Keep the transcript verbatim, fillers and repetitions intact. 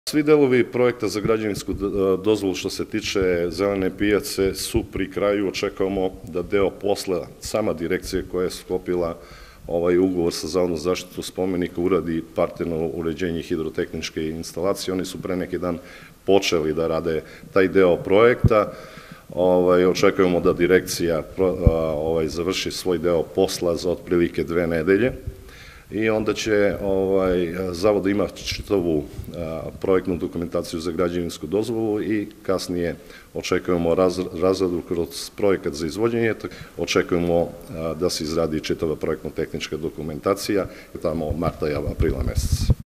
Svi delovi projekta za građevinsku dozvolu što se tiče zelene pijace su pri kraju. Očekujemo da deo posla sama direkcija koja je sklopila ovaj ugovor sa Zavodom za zaštitu spomenika uradi parterno uređenje hidrotehničke instalacije. Oni su pre neki dan počeli da rade taj deo projekta. Očekujemo da direkcija završi svoj deo posla za otprilike dve nedelje i onda će Zavod imati čitavu projektnu dokumentaciju za građevinsku dozvolu i kasnije očekujemo razradu kroz projekat za izvođenje. Očekujemo da se izradi čitava projektno-tehnička dokumentacija tamo marta i aprila meseca.